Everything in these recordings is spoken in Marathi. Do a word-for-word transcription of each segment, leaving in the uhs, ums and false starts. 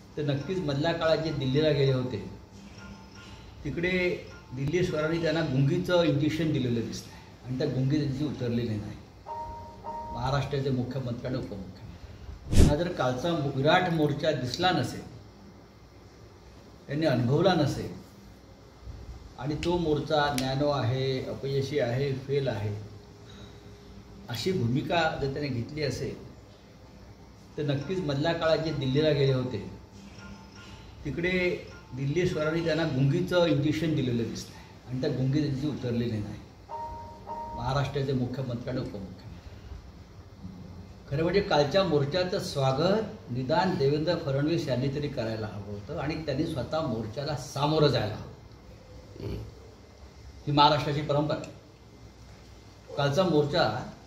तर नक्कीच मधल्या काळात जे दिल्लीला गेले होते तिकडे दिल्ली स्वरांनी त्यांना गुंगीचं इंजेक्शन दिलेलं दिसतंय आणि त्या गुंगी त्यांची उतरलेली नाही. महाराष्ट्राचे मुख्यमंत्री आणि उपमुख्यमंत्री त्यांना जर कालचा विराट मोर्चा दिसला नसेल, त्यांनी अनुभवला नसेल आणि तो मोर्चा न्यानो आहे, अपयशी आहे, फेल आहे अशी भूमिका जर त्याने घेतली असेल तर नक्कीच मधल्या काळात जे दिल्लीला गेले होते तिकडे दिल्ली स्वरांनी त्यांना गुंगीचं इंजेक्शन दिलेलं दिसतंय आणि त्या गुंगी त्यांची उतरलेली नाही. महाराष्ट्राचे मुख्यमंत्री आणि उपमुख्यमंत्री खरं म्हणजे कालच्या मोर्चाचं स्वागत निदान देवेंद्र फडणवीस यांनी तरी करायला हवं होतं आणि त्यांनी स्वतः मोर्चाला सामोरं जायला हवं. ही महाराष्ट्राची परंपरा आहे. कालचा मोर्चा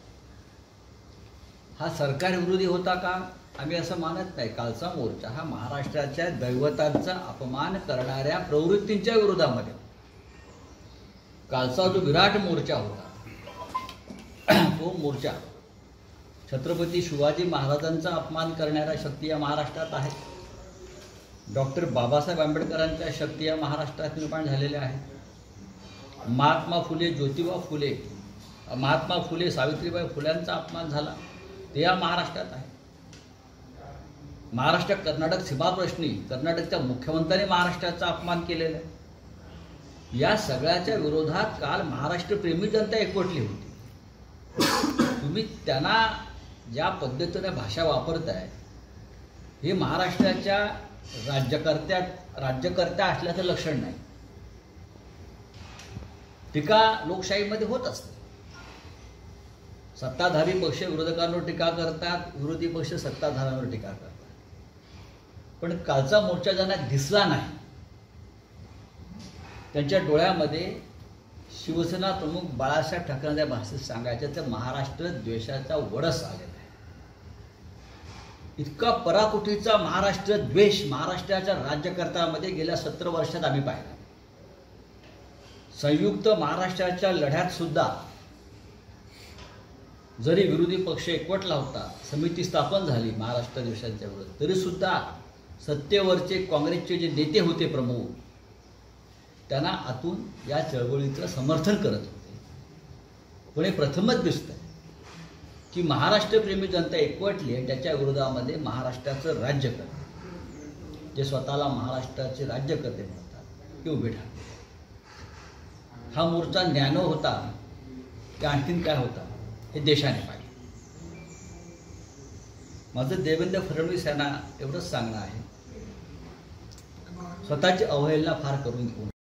हा सरकारविरोधी होता का? आम्ही असं मानत नाही. कालचा मोर्चा हा महाराष्ट्राच्या दैवतांचा अपमान करणाऱ्या प्रवृत्तींच्या विरोधामध्ये. कालचा जो विराट मोर्चा होता तो मोर्चा छत्रपती शिवाजी महाराजांचा अपमान करणाऱ्या शक्ती या महाराष्ट्रात आहेत. डॉक्टर बाबासाहेब आंबेडकरांच्या शक्ती या महाराष्ट्रात निर्माण झालेल्या आहेत. महात्मा फुले, ज्योतिबा फुले, महात्मा फुले, सावित्रीबाई फुल्यांचा अपमान झाला ते या महाराष्ट्रात आहे. महाराष्ट्र कर्नाटक सीमाप्रश्नी कर्नाटकच्या मुख्यमंत्र्यांनी महाराष्ट्राचा अपमान केलेला आहे. या सगळ्याच्या विरोधात काल महाराष्ट्रप्रेमी जनता एकवटली होती. तुम्ही त्यांना ज्या पद्धतीने भाषा वापरताय हे महाराष्ट्राच्या राज्यकर्त्या राज्यकर्त्या असल्याचं लक्षण नाही. टीका लोकशाहीमध्ये होत असते. सत्ताधारी पक्ष विरोधकांवर टीका करतात, विरोधी पक्ष सत्ताधाऱ्यांवर टीका करतात. पण कालचा मोर्चा ज्यांना दिसला नाही त्यांच्या डोळ्यामध्ये शिवसेना प्रमुख बाळासाहेब ठाकरेंच्या भाषेत सांगायचं तर महाराष्ट्र द्वेषाचा वडस आलेला आहे. इतका पराकुटीचा महाराष्ट्र द्वेष महाराष्ट्राच्या राज्यकर्त्यामध्ये गेल्या सतरा वर्षात आम्ही पाहिला. संयुक्त महाराष्ट्राच्या लढ्यात सुद्धा जरी विरोधी पक्ष एकवटला होता, समिती स्थापन झाली महाराष्ट्र द्वेषांच्या विरोधात, तरी सुद्धा सत्तेवरचे काँग्रेसचे जे नेते होते प्रमुख त्यांना आतून या चळवळीचं समर्थन करत होते. पण हे प्रथमच दिसतंय की महाराष्ट्रप्रेमी जनता एकवटली आणि त्याच्या विरोधामध्ये महाराष्ट्राचं राज्य करते, जे स्वतःला महाराष्ट्राचे राज्यकर्ते म्हणतात, ते उभे ठाकले. हा मोर्चा न्यानो होता की आणखीन काय होता हे देशाने पाहिलं. माझं देवेंद्र फडणवीस यांना एवढंच सांगणं आहे, स्वतःची अवहेलना फार करून घेऊ नका.